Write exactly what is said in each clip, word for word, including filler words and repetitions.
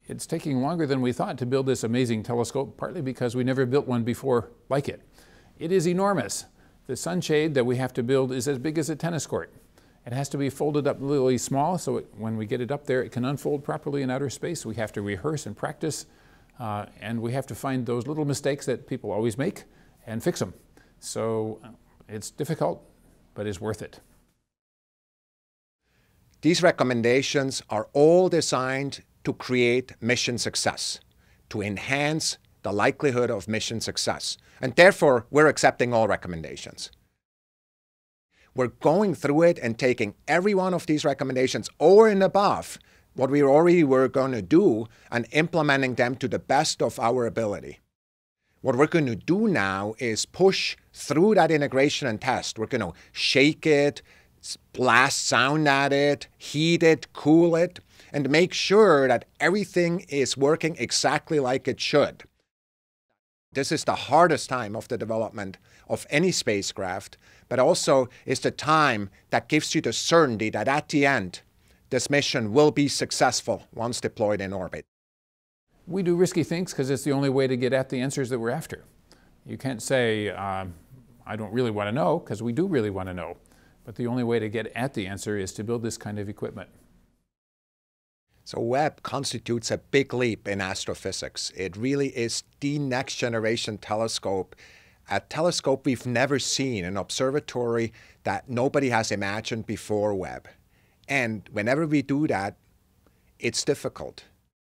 It's taking longer than we thought to build this amazing telescope, partly because we never built one before like it. It is enormous. The sunshade that we have to build is as big as a tennis court. It has to be folded up really small, so it, when we get it up there, it can unfold properly in outer space. We have to rehearse and practice, uh, and we have to find those little mistakes that people always make and fix them. So it's difficult, but it's worth it. These recommendations are all designed to create mission success, to enhance the likelihood of mission success. And therefore, we're accepting all recommendations. We're going through it and taking every one of these recommendations over and above what we already were going to do and implementing them to the best of our ability. What we're going to do now is push through that integration and test. We're going to shake it, blast sound at it, heat it, cool it, and make sure that everything is working exactly like it should. This is the hardest time of the development of any spacecraft, but also is the time that gives you the certainty that at the end, this mission will be successful once deployed in orbit. We do risky things because it's the only way to get at the answers that we're after. You can't say, uh, I don't really want to know, because we do really want to know. But the only way to get at the answer is to build this kind of equipment. So Webb constitutes a big leap in astrophysics. It really is the next generation telescope, a telescope we've never seen, an observatory that nobody has imagined before Webb. And whenever we do that, it's difficult.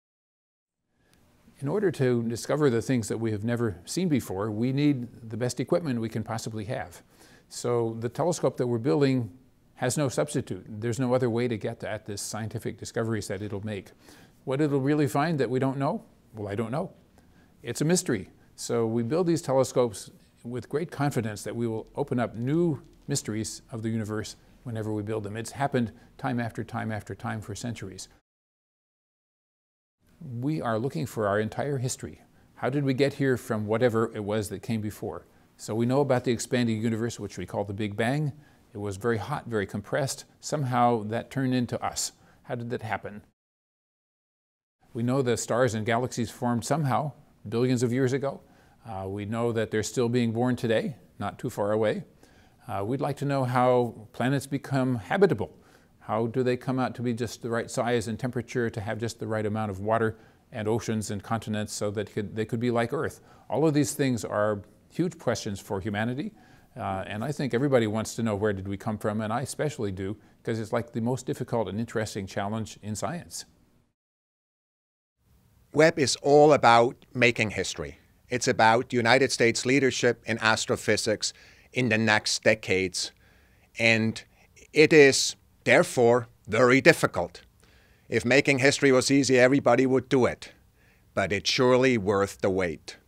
In order to discover the things that we have never seen before, we need the best equipment we can possibly have. So the telescope that we're building has no substitute. There's no other way to get at this scientific discoveries that it'll make. What it'll really find that we don't know? Well, I don't know. It's a mystery. So we build these telescopes with great confidence that we will open up new mysteries of the universe whenever we build them. It's happened time after time after time for centuries. We are looking for our entire history. How did we get here from whatever it was that came before? So we know about the expanding universe, which we call the Big Bang. It was very hot, very compressed. Somehow that turned into us. How did that happen? We know the stars and galaxies formed somehow, billions of years ago. Uh, we know that they're still being born today, not too far away. Uh, we'd like to know how planets become habitable. How do they come out to be just the right size and temperature to have just the right amount of water and oceans and continents so that could, they could be like Earth? All of these things are huge questions for humanity. Uh, and I think everybody wants to know where did we come from, and I especially do, because it's like the most difficult and interesting challenge in science. Webb is all about making history. It's about the United States leadership in astrophysics in the next decades. And it is, therefore, very difficult. If making history was easy, everybody would do it. But it's surely worth the wait.